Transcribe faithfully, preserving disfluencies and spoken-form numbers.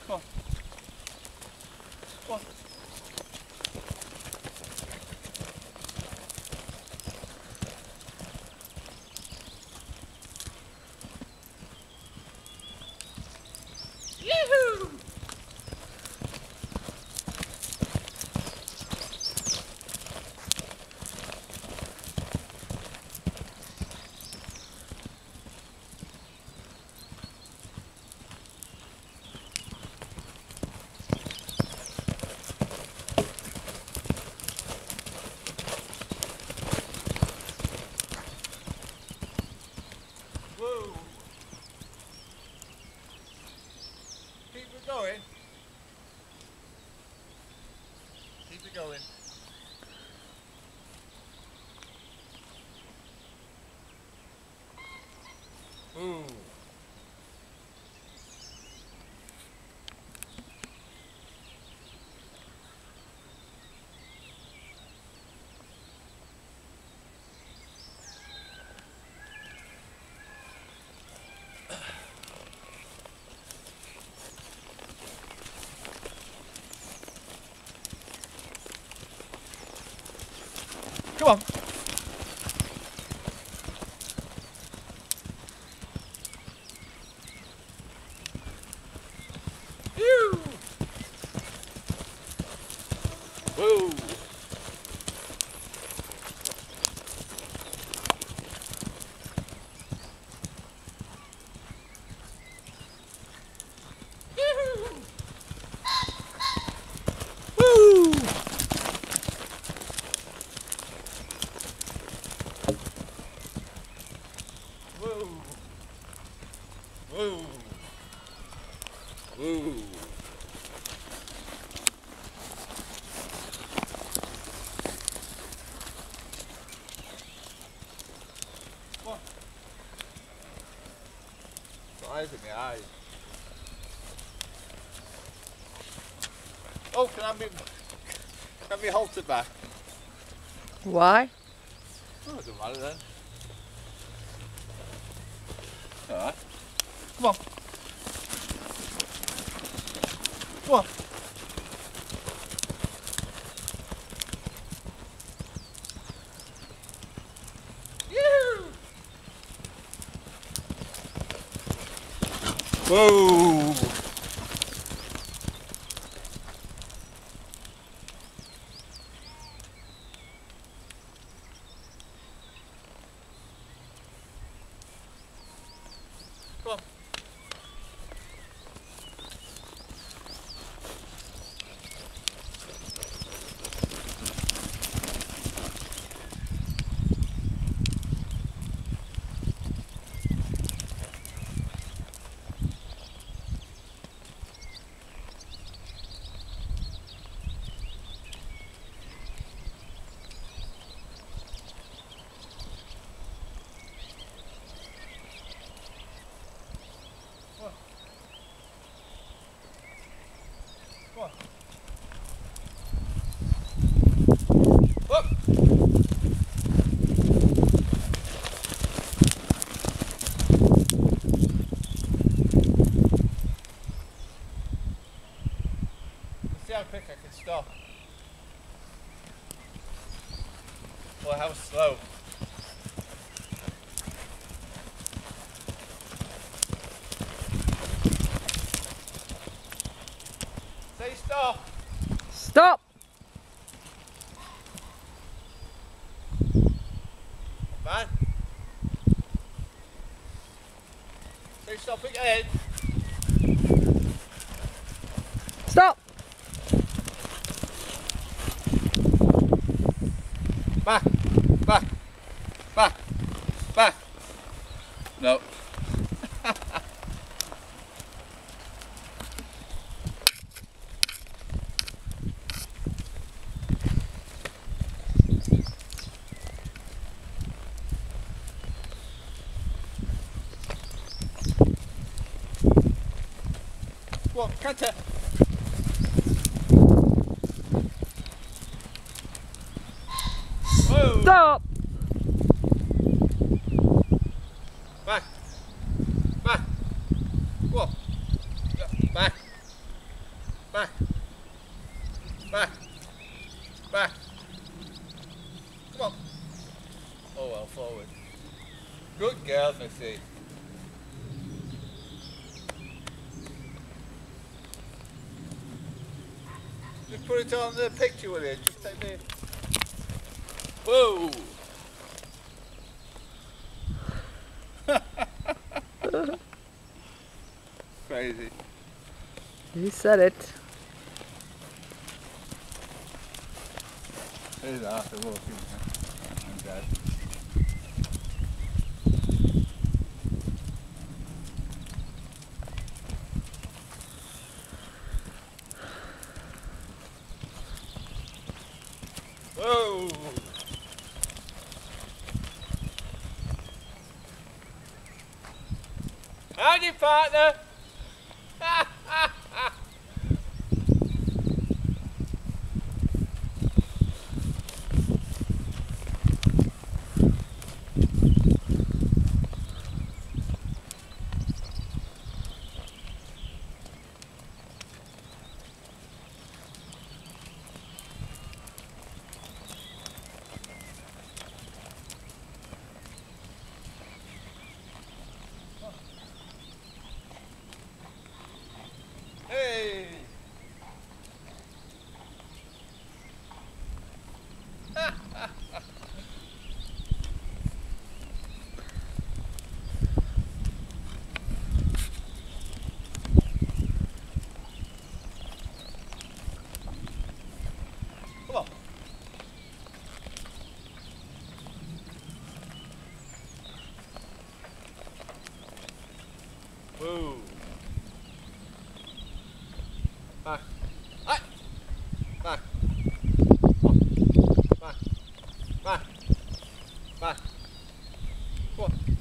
Come on. Come on. Yoo-hoo! Whoa! Keep it going. Keep it going. Ooh. Come on. Phew. Whoa. Woo. Whoa! Whoa! Whoa! Come on! Got eyes in my eyes. Oh, can I have me, can I have me halter back? Why? Oh, it doesn't matter then. Alright. Come on. Come on. Yoo! Whoa! Come on. Come on. Whoop. Let's see how quick I can stop. Or how slow. Say stop. Stop! Man. Say stop again. Stop! Back. Back. Back. Back. No. Come on, canter. Whoa. Stop! Back. Back. Go on. Back. Back. Back. Back. Come on. Oh well, forward. Good girl, Missy. Just put it on the picture with it. Just take me. Whoa! Crazy. You said it. There's Arthur walking. And Dad. Whoa! Howdy, partner! Hey! Come on. Whoa. Back. Back. Back. Back. Back. Back. Come on.